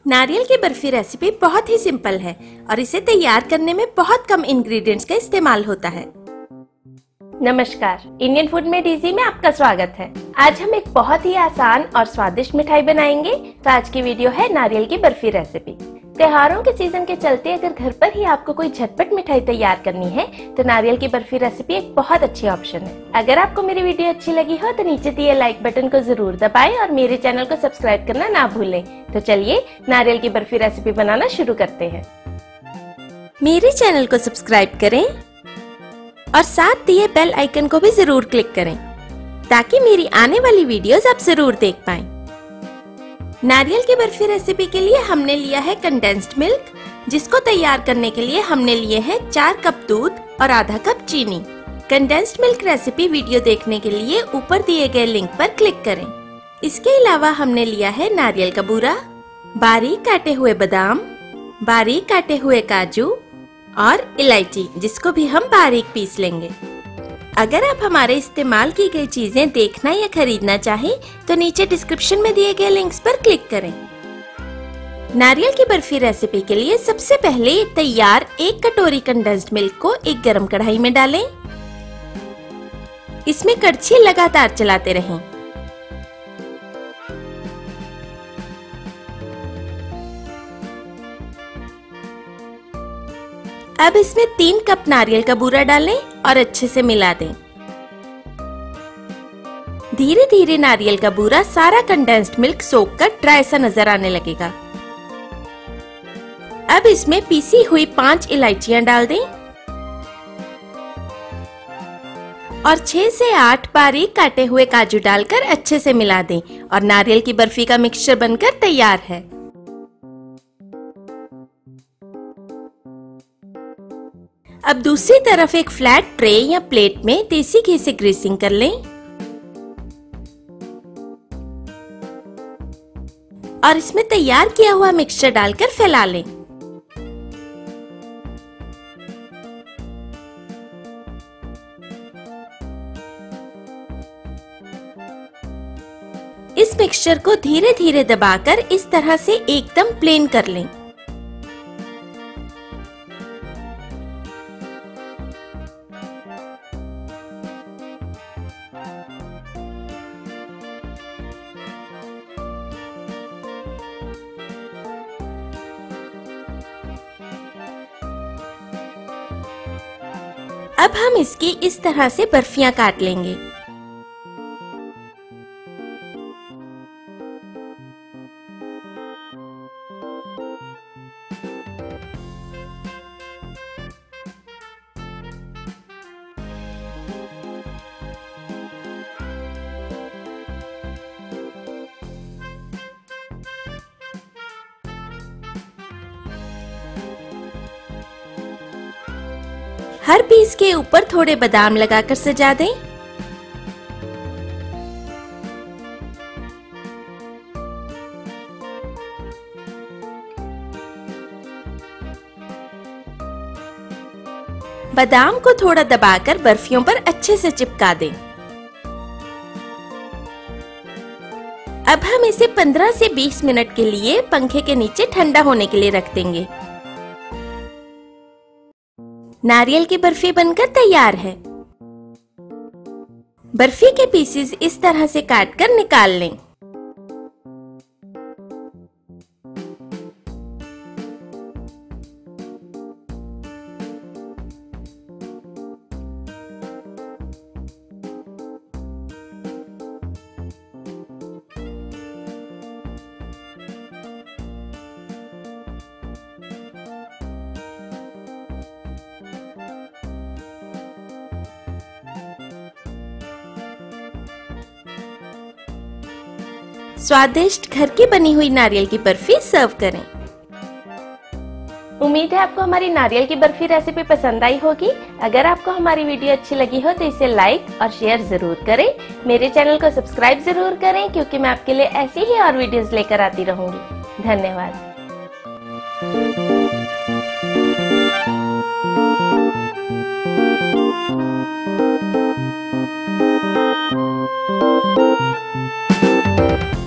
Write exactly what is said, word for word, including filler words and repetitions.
नारियल की बर्फी रेसिपी बहुत ही सिंपल है और इसे तैयार करने में बहुत कम इंग्रेडिएंट्स का इस्तेमाल होता है। नमस्कार, इंडियन फूड में डीजी में आपका स्वागत है। आज हम एक बहुत ही आसान और स्वादिष्ट मिठाई बनाएंगे। तो आज की वीडियो है नारियल की बर्फी रेसिपी। त्योहारों के सीजन के चलते अगर घर पर ही आपको कोई झटपट मिठाई तैयार करनी है तो नारियल की बर्फी रेसिपी एक बहुत अच्छी ऑप्शन है। अगर आपको मेरी वीडियो अच्छी लगी हो तो नीचे दिए लाइक बटन को जरूर दबाएं और मेरे चैनल को सब्सक्राइब करना ना भूलें। तो चलिए नारियल की बर्फी रेसिपी बनाना शुरू करते हैं। मेरे चैनल को सब्सक्राइब करें और साथ दिए बेल आइकन को भी जरूर क्लिक करें ताकि मेरी आने वाली वीडियोस आप जरूर देख पाएं। नारियल की बर्फी रेसिपी के लिए हमने लिया है कंडेंस्ड मिल्क, जिसको तैयार करने के लिए हमने लिए हैं चार कप दूध और आधा कप चीनी। कंडेंस्ड मिल्क रेसिपी वीडियो देखने के लिए ऊपर दिए गए लिंक पर क्लिक करें। इसके अलावा हमने लिया है नारियल का बूरा, बारीक काटे हुए बादाम, बारीक काटे हुए काजू और इलायची, जिसको भी हम बारीक पीस लेंगे। अगर आप हमारे इस्तेमाल की गई चीजें देखना या खरीदना चाहें तो नीचे डिस्क्रिप्शन में दिए गए लिंक्स पर क्लिक करें। नारियल की बर्फी रेसिपी के लिए सबसे पहले तैयार एक कटोरी कंडेंस्ड मिल्क को एक गरम कढ़ाई में डालें। इसमें कड़छी लगातार चलाते रहें। अब इसमें तीन कप नारियल का बूरा डालें और अच्छे से मिला दें। धीरे धीरे नारियल का बूरा सारा कंडेंस्ड मिल्क सोख कर ड्राई सा नजर आने लगेगा। अब इसमें पीसी हुई पांच इलायचियां डाल दें और छह से आठ बारीक काटे हुए काजू डालकर अच्छे से मिला दें और नारियल की बर्फी का मिक्सचर बनकर तैयार है। अब दूसरी तरफ एक फ्लैट ट्रे या प्लेट में देसी घी से ग्रीसिंग कर लें और इसमें तैयार किया हुआ मिक्सचर डालकर फैला लें। इस मिक्सचर को धीरे धीरे दबाकर इस तरह से एकदम प्लेन कर लें। अब हम इसकी इस तरह से बर्फियां काट लेंगे। हर पीस के ऊपर थोड़े बादाम लगाकर सजा दें। बादाम को थोड़ा दबाकर बर्फियों पर अच्छे से चिपका दें। अब हम इसे पंद्रह से बीस मिनट के लिए पंखे के नीचे ठंडा होने के लिए रख देंगे। नारियल की बर्फी बनकर तैयार है। बर्फी के पीसेस इस तरह से काटकर निकाल लें। स्वादिष्ट घर की बनी हुई नारियल की बर्फी सर्व करें। उम्मीद है आपको हमारी नारियल की बर्फी रेसिपी पसंद आई होगी। अगर आपको हमारी वीडियो अच्छी लगी हो तो इसे लाइक और शेयर जरूर करें। मेरे चैनल को सब्सक्राइब जरूर करें क्योंकि मैं आपके लिए ऐसी ही और वीडियोस लेकर आती रहूंगी। धन्यवाद। Thank you.